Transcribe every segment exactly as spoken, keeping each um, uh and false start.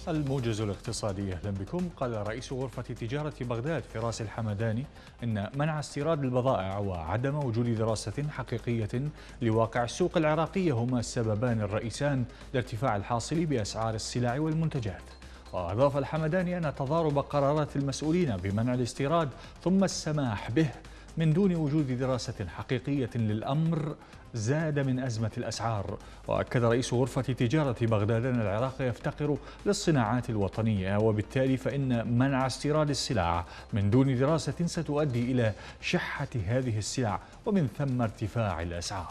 الموجز الاقتصادي أهلا بكم. قال رئيس غرفة تجارة بغداد فراس الحمداني إن منع استيراد البضائع وعدم وجود دراسة حقيقية لواقع السوق العراقية هما السببان الرئيسان لارتفاع الحاصل بأسعار السلع والمنتجات. وأضاف الحمداني أن تضارب قرارات المسؤولين بمنع الاستيراد ثم السماح به من دون وجود دراسة حقيقية للأمر زاد من أزمة الأسعار. وأكد رئيس غرفة تجارة بغداد أن العراق يفتقر للصناعات الوطنية، وبالتالي فإن منع استيراد السلع من دون دراسة ستؤدي إلى شحة هذه السلع ومن ثم ارتفاع الأسعار.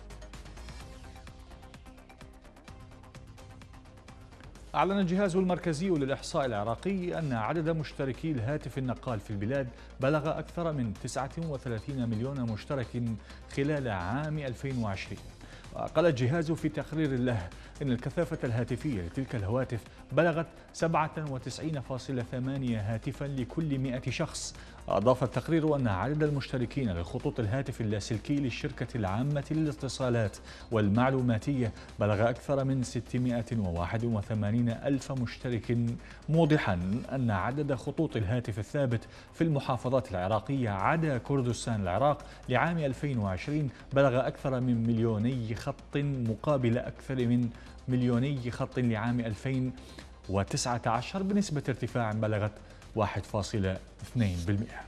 أعلن الجهاز المركزي للإحصاء العراقي أن عدد مشتركي الهاتف النقال في البلاد بلغ أكثر من تسعة وثلاثين مليون مشترك خلال عام ألفين وعشرين. وقال الجهاز في تقرير له أن الكثافة الهاتفية لتلك الهواتف بلغت سبعة وتسعين فاصلة ثمانية هاتفا لكل مئة شخص. أضاف التقرير أن عدد المشتركين لخطوط الهاتف اللاسلكي للشركة العامة للاتصالات والمعلوماتية بلغ أكثر من ستمئة وواحد وثمانين ألف مشترك، موضحا أن عدد خطوط الهاتف الثابت في المحافظات العراقية عدا كردستان العراق لعام ألفين وعشرين بلغ أكثر من مليوني خط مقابل أكثر من مليوني خط لعام ألفين وتسعة عشر بنسبة ارتفاع بلغت واحد فاصلة اثنين بالمئة.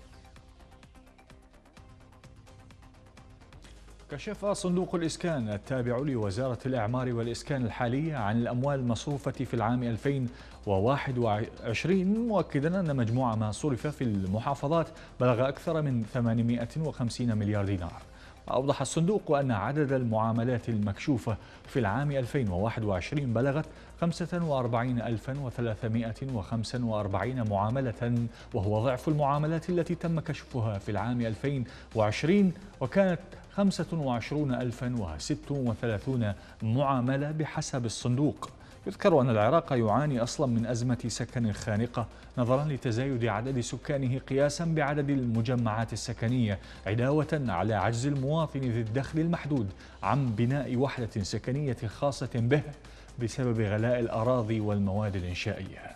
كشف صندوق الإسكان التابع لوزارة الإعمار والإسكان الحالية عن الأموال المصروفة في العام ألفين وواحد وعشرين، مؤكدا أن مجموع ما صرف في المحافظات بلغ أكثر من ثمانمئة وخمسين مليار دينار. أوضح الصندوق أن عدد المعاملات المكشوفة في العام ألفين وواحد وعشرين بلغت خمسة وأربعين ألفا وثلاثمئة وخمسة وأربعين معاملة، وهو ضعف المعاملات التي تم كشفها في العام ألفين وعشرين وكانت خمسة وعشرين ألفا وستة وثلاثين معاملة بحسب الصندوق. يذكر أن العراق يعاني أصلا من أزمة سكن خانقة نظرا لتزايد عدد سكانه قياسا بعدد المجمعات السكنية، علاوة على عجز المواطن ذي الدخل المحدود عن بناء وحدة سكنية خاصة به بسبب غلاء الأراضي والمواد الإنشائية.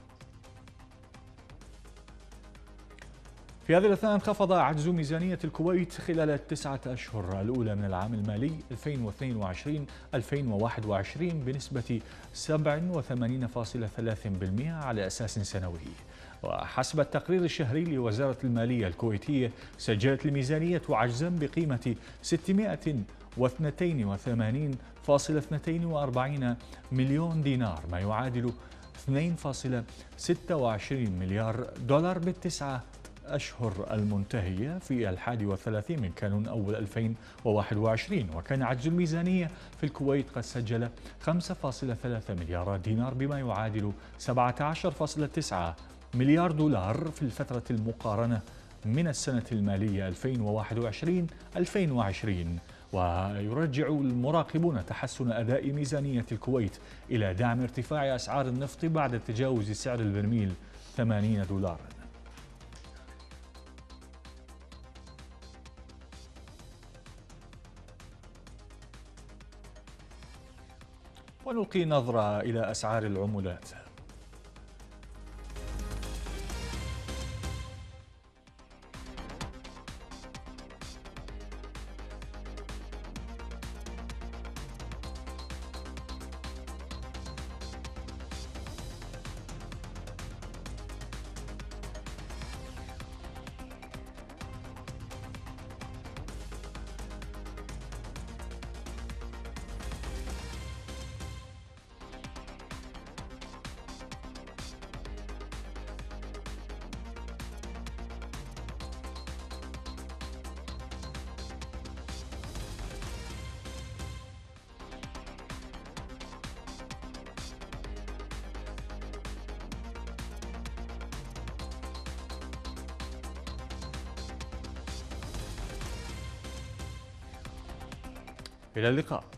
في هذه الأثناء انخفض عجز ميزانية الكويت خلال التسعة أشهر الأولى من العام المالي ألفين واثنين وعشرين ألفين وواحد وعشرين بنسبة سبعة وثمانين فاصلة ثلاثة بالمئة على أساس سنوي. وحسب التقرير الشهري لوزارة المالية الكويتية سجلت الميزانية عجزا بقيمة ستمئة واثنين وثمانين فاصلة اثنين وأربعين مليون دينار، ما يعادل اثنين فاصلة ستة وعشرين مليار دولار بالتسعة أشهر المنتهية في الحادي والثلاثين من كانون أول ألفين وواحد وعشرين. وكان عجز الميزانية في الكويت قد سجل خمسة فاصلة ثلاثة مليار دينار بما يعادل سبعة عشر فاصلة تسعة مليار دولار في الفترة المقارنة من السنة المالية ألفين وواحد وعشرين ألفين وعشرين. ويرجع المراقبون تحسن أداء ميزانية الكويت إلى دعم ارتفاع أسعار النفط بعد تجاوز سعر البرميل ثمانين دولارا. ونلقي نظرة إلى أسعار العملات. إلى اللقاء.